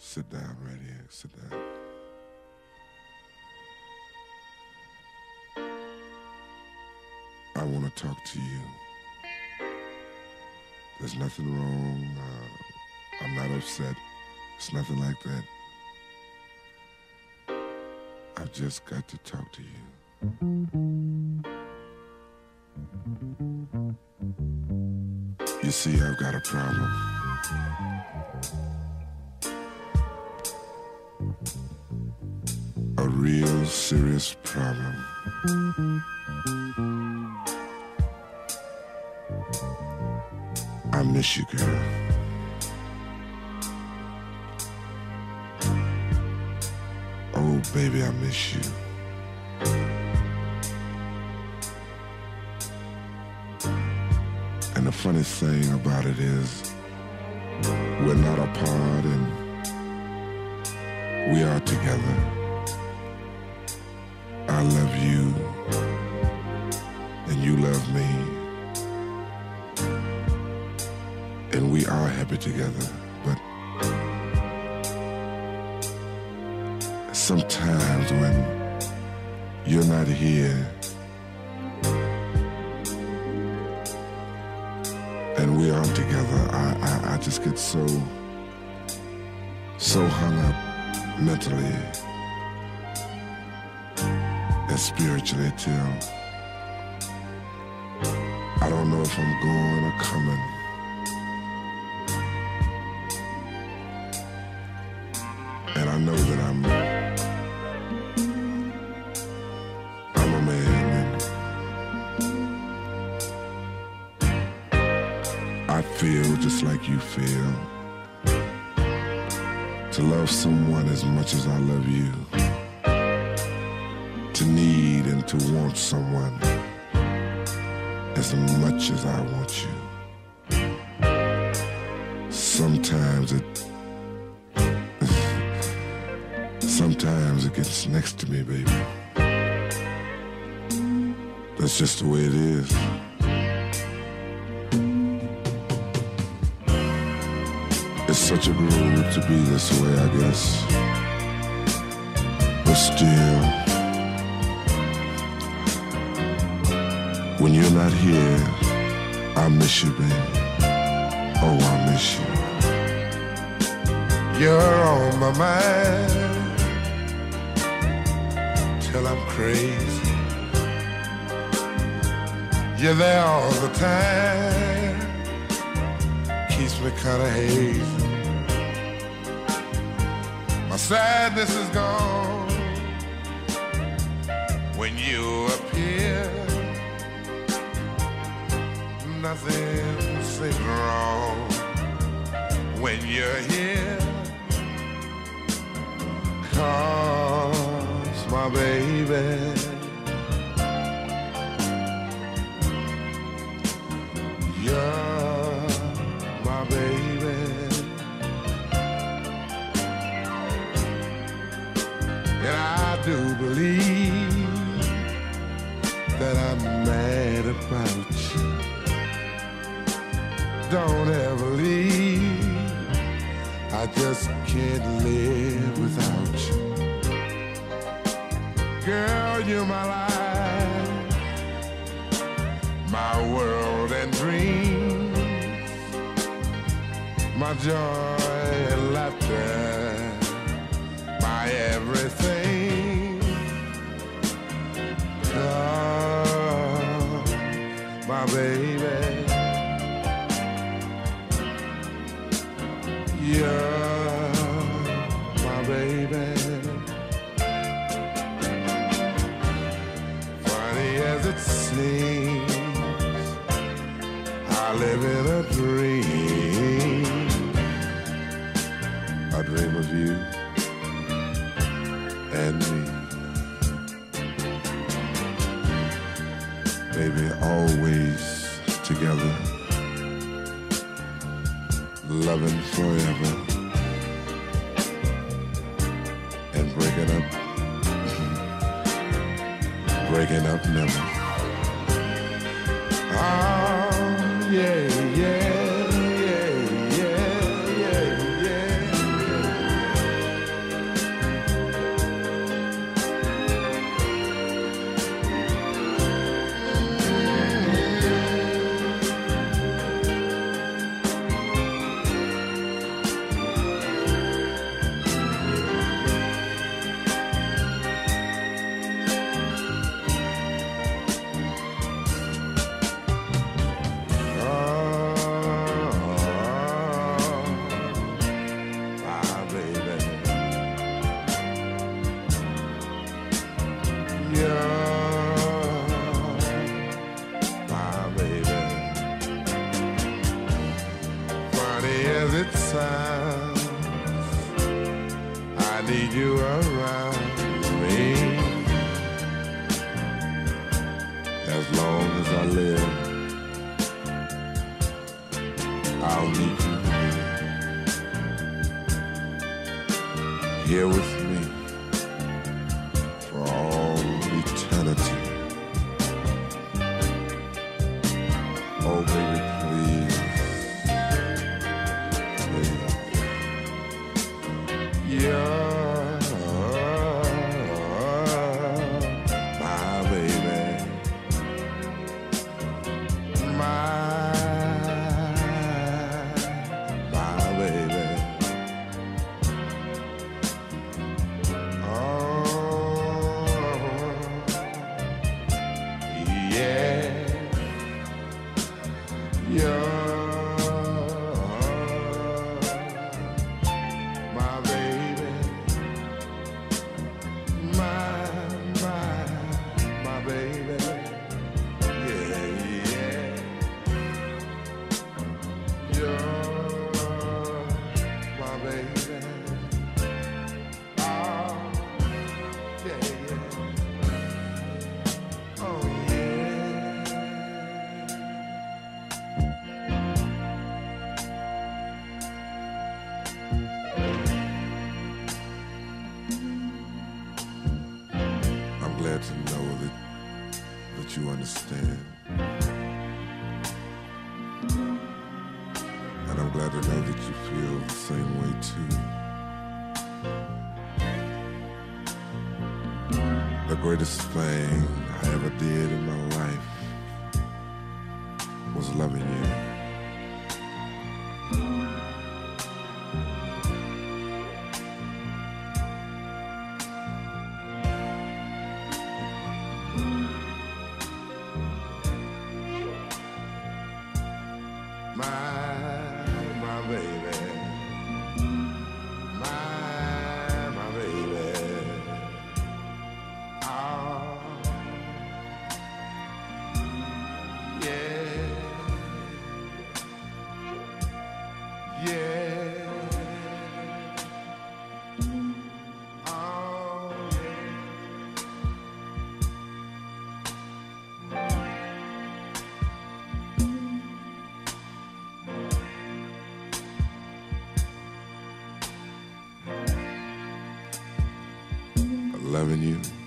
Sit down right here. Sit down. I want to talk to you. There's nothing wrong. I'm not upset. It's nothing like that. I've just got to talk to you. You see, I've got a problem. A real serious problem. I miss you, girl. Oh, baby, I miss you. And the funny thing about it is, we're not apart and we are together. I love you and you love me. And we are happy together, but sometimes when you're not here and we aren't together, I just get so hung up mentally and spiritually till I don't know if I'm going or coming. And I know that I'm a man, and I feel just like you feel. To love someone as much as I love you. To need and to want someone as much as I want you. Sometimes it gets next to me, baby. That's just the way it is. It's such a groove to be this way, I guess. But still, when you're not here, I miss you, baby. Oh, I miss you. You're on my mind till I'm crazy. You're there all the time, keeps me kinda hazy. My sadness is gone when you appear. Nothing seems wrong when you're here. 'Cause my baby, you're my baby. And I do believe that I'm mad about you. Don't ever leave, I just can't live without you. Girl, you're my life, my world and dreams, my joy and laughter, my everything. Oh, my baby, you're my baby. Funny as it seems, I live in a dream. I dream of you and me. Baby, always together, loving forever, and breaking up never. Oh, yeah, yeah, yeah, yeah, yeah, yeah, yeah. as it sounds. I need you around me. As long as I live, I'll need you here with me for all eternity. Oh, baby, please. You're my baby, my baby. Oh, yeah, you're glad to know that you understand. And I'm glad to know that you feel the same way too. The greatest thing I ever did in my life was loving you. My baby, my baby. Oh, yeah, yeah. Oh, yeah. 'Loving you.